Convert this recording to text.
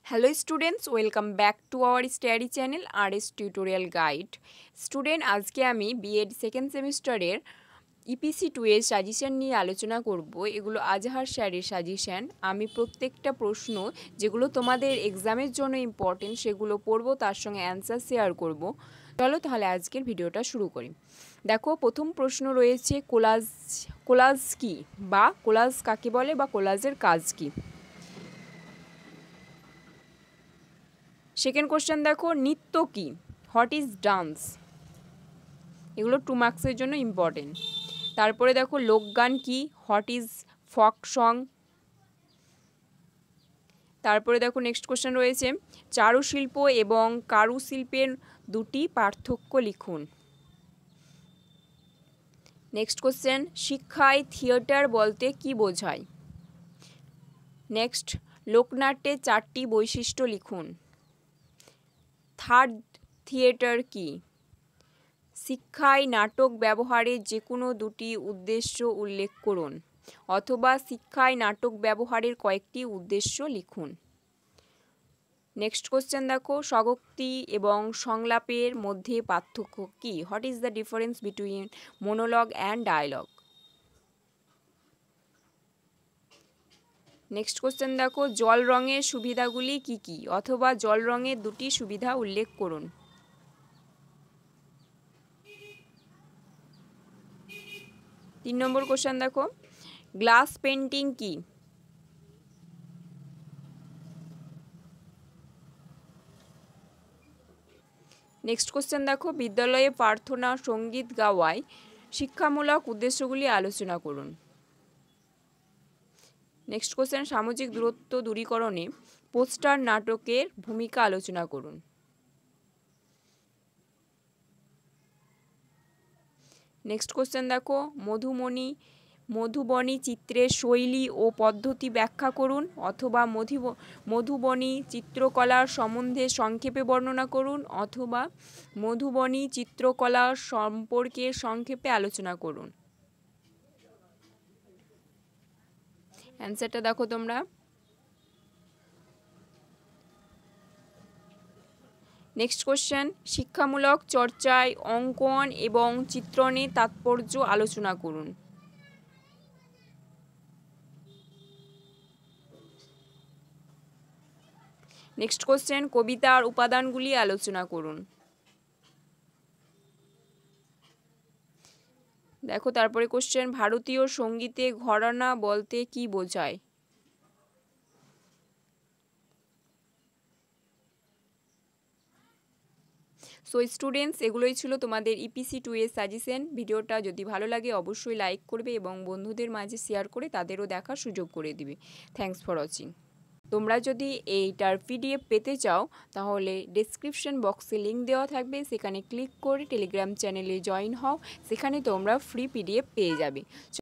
Hello students, welcome back to our study channel rstutorialguide. Student, আজকে আমি B.Ed second সেমিস্টারের EPC-2 এর suggestion নিয়ে আলোচনা করব। এগুলো আজহার স্যারের সাজেশন। আমি প্রত্যেকটা প্রশ্ন যেগুলো তোমাদের এক্সামের জন্য ইম্পর্টেন্ট সেগুলো পড়ব, তার সঙ্গে অ্যান্সার শেয়ার করব। চলো তাহলে আজকের ভিডিওটা শুরু করি। দেখো, প্রথম প্রশ্ন রয়েছে কোলাজ কি বা কোলাজ কাকে বলে বা কোলাজের কাজ কি। সেকেন্ড কোশ্চেন দেখো, নৃত্য কি, হোয়াট ইজ ডান্স। এগুলো 2 মার্কসের জন্য ইম্পর্টেন্ট। তারপরে দেখো, লোকগান কি, হোয়াট ইজ ফক সং। তারপরে দেখো নেক্সট কোশ্চেন রয়েছে, চারুশিল্প এবং কারুশিল্পের দুটি পার্থক্য লিখুন। নেক্সট কোশ্চেন, শিক্ষায় থিয়েটার বলতে কি বোঝায়। নেক্সট, লোকনাট্যের 4টি বৈশিষ্ট্য লিখুন। থার্ড, থিয়েটার কি। শিক্ষায় নাটক ব্যবহারের যে কোনো 2টি উদ্দেশ্য উল্লেখ করুন, অথবা শিক্ষায় নাটক ব্যবহারের কয়েকটি উদ্দেশ্য লিখুন। নেক্সট কোশ্চেন দেখো, স্বগোক্তি এবং সংলাপের মধ্যে পার্থক্য কি, what is the difference between monologue and dialogue. Next question দেখো, জল রঙের সুবিধাগুলি কি কি, অথবা জল রঙের 2টি সুবিধা উল্লেখ করুন। 3 নম্বর কোশ্চেন দেখো, গ্লাস পেন্টিং কি। নেক্সট কোশ্চেন দেখো, বিদ্যালয়ে প্রার্থনা সঙ্গীত গাওয়ায় শিক্ষামূলক উদ্দেশ্যগুলি আলোচনা করুন। নেক্সট কোশ্চেন, সামাজিক দূরত্ব দূরীকরণে পোস্টার নাটকের ভূমিকা আলোচনা করুন। নেক্সট কোশ্চেন দেখো, মধুবনী চিত্রের শৈলী ও পদ্ধতি ব্যাখ্যা করুন, অথবা মধুবনী চিত্রকলার সম্বন্ধে সংক্ষেপে বর্ণনা করুন, অথবা মধুবনী চিত্রকলা সম্পর্কে সংক্ষেপে আলোচনা করুন। অ্যান্সারটা দেখো তোমরা। নেক্সট কোশ্চেন, শিক্ষামূলক চর্চায় অঙ্কন এবং চিত্রণের তাৎপর্য আলোচনা করুন। নেক্সট কোশ্চেন, কবিতার উপাদানগুলি আলোচনা করুন। দেখো তারপরে কোশ্চেন, ভারতীয় সঙ্গীতে ঘরানা বলতে কি বোঝায়। সো স্টুডেন্টস, এগুলোই ছিল তোমাদের EPC-2 এর সাজেশন। ভিডিওটা যদি ভালো লাগে অবশ্যই লাইক করবে এবং বন্ধুদের মাঝে শেয়ার করে তাদেরও দেখার সুযোগ করে দিবে। Thanks for watching. তোমরা যদি এইটার PDF পেতে চাও তাহলে ডেসক্রিপশন বক্সে লিঙ্ক দেওয়া থাকবে, সেখানে ক্লিক করে টেলিগ্রাম চ্যানেলে জয়েন হও, সেখানে তোমরা ফ্রি PDF পেয়ে যাবে।